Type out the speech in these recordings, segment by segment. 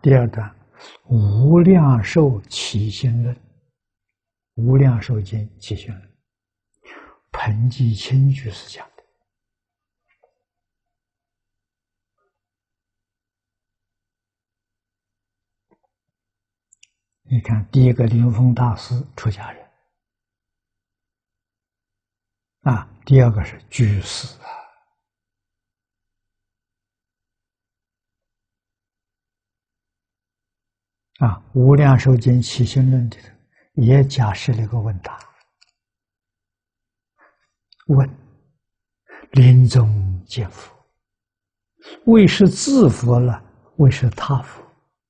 第二段，无量寿起心论，无量寿经起心论，彭基清居士讲的。你看，第一个灵峰大师出家人啊，第二个是居士啊，无量寿经起心论里头也假设了一个问答，问临终见佛，为是自佛了，为是他佛？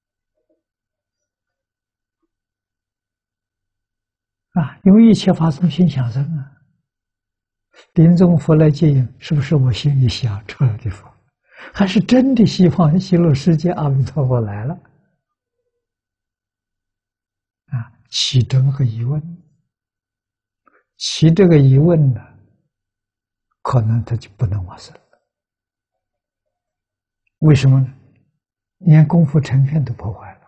啊，因为一切法从心想生啊。临终佛来接引，是不是我心里想出来的佛，还是真的西方极乐世界阿弥陀佛来了？啊，起这么个疑问，起这个疑问呢，可能他就不能往生了。为什么呢？连功夫成片都破坏了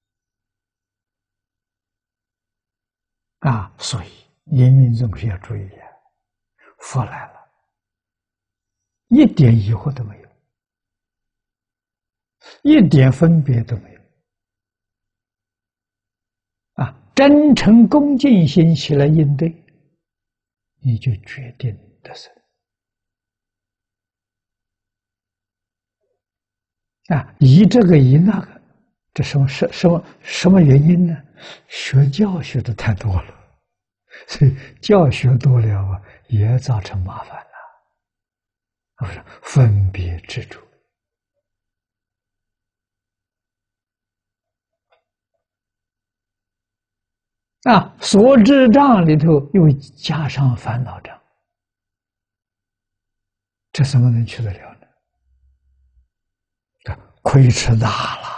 啊！所以临命终时要注意啊，佛来了，一点疑惑都没有，一点分别都没有啊！真诚恭敬心起来应对，你就决定得生啊！疑这个疑那个，这什么原因呢？学教学的太多了，所以教学多了啊，也造成麻烦了。不是分别执着啊，所知障里头又加上烦恼障，这怎么能去得了呢？这亏吃大了。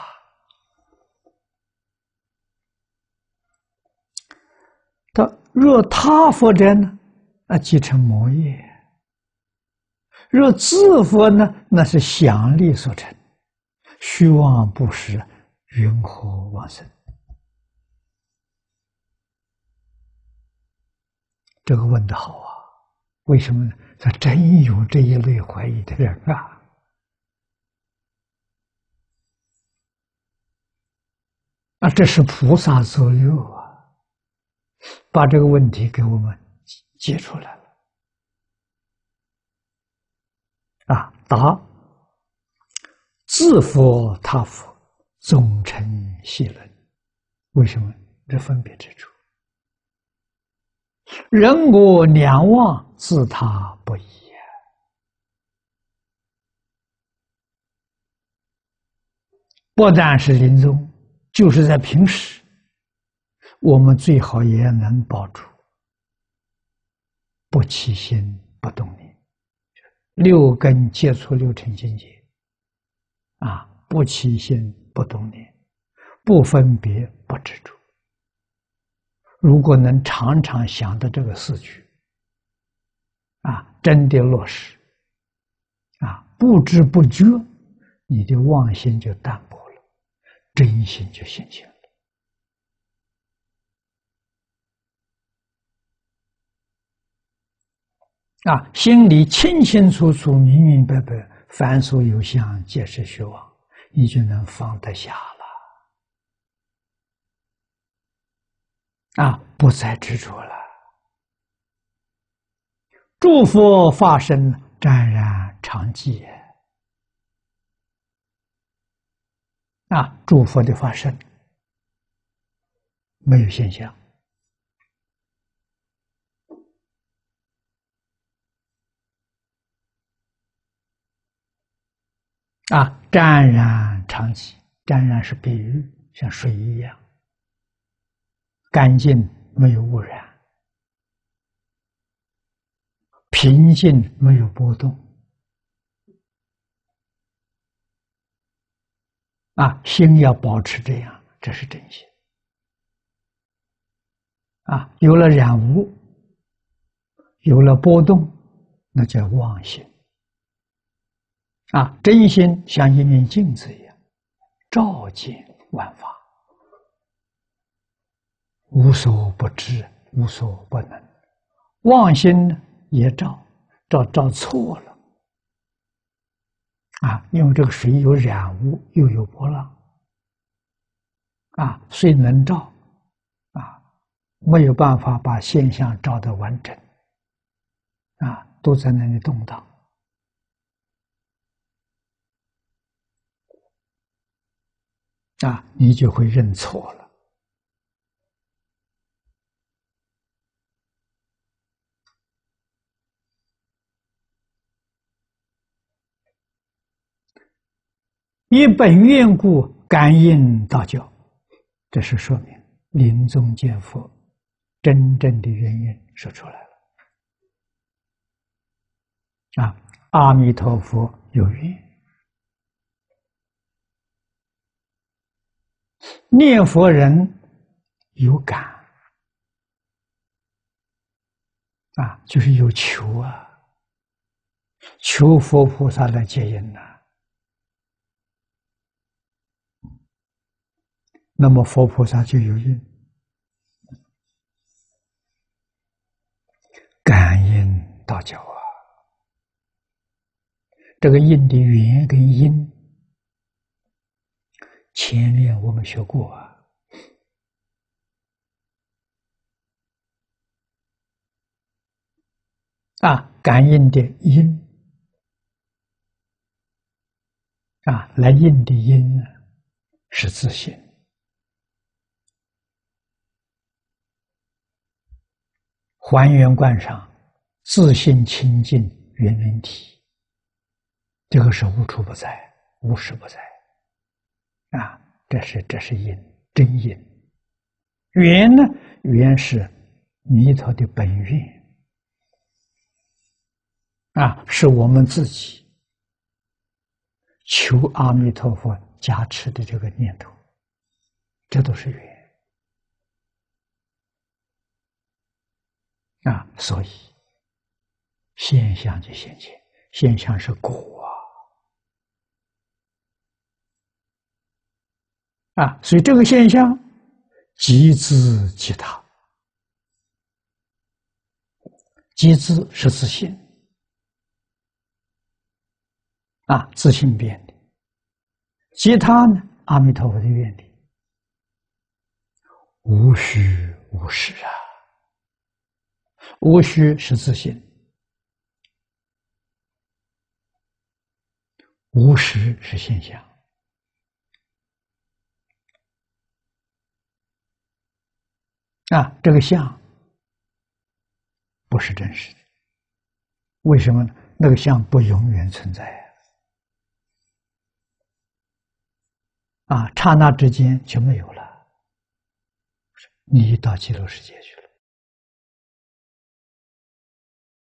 若他佛者呢，即成魔业；若自佛呢，那是想力所成，虚妄不实，云何往生？这个问得好啊！为什么呢？他真有这一类怀疑的人啊！这是菩萨作六啊！把这个问题给我们解出来了啊！答：自佛他佛，总成系论。为什么？这分别之处。人我两忘，自他不异。不但是临终，就是在平时，我们最好也能保住不起心不动念，六根接触六尘境界啊，不起心不动念，不分别不执着。如果能常常想到这个四句啊，真的落实啊，不知不觉你的妄心就淡薄了，真心就现前了啊，心里清清楚楚明明白白，凡所有相皆是虚妄，你就能放得下了啊，不再执着了。诸佛法身湛然常寂啊，诸佛的法身没有现象啊，湛然常寂，湛然是比喻，像水一样干净，没有污染，平静，没有波动啊，心要保持这样，这是真心啊。有了染污，有了波动，那叫妄心啊。真心像一面镜子一样，照见万法，无所不知，无所不能。妄心呢也照错了啊！因为这个水有染污，又有波浪啊，虽能照啊，没有办法把现象照得完整啊，都在那里动荡啊，你就会认错了。以本愿故，感应道教，这是说明临终见佛真正的原因说出来了啊！阿弥陀佛有愿，念佛人有感啊，就是有求啊，求佛菩萨来接引呐。那么佛菩萨就有应，感应道教啊。这个应的缘跟因，前面我们学过感应的因来应的因呢是自信。还原观上，自信清净圆明体，这个是无处不在，无时不在这是因，真因。缘呢，缘是弥陀的本愿是我们自己求阿弥陀佛加持的这个念头，这都是缘所以现象就现前，现象是果所以这个现象即自即他，即自是自信自信变的，即他呢，阿弥陀佛的愿力，无虚无实无虚是自信，无实是现象这个相不是真实的，为什么呢？那个相不永远存在刹那之间就没有了，你到极乐世界去了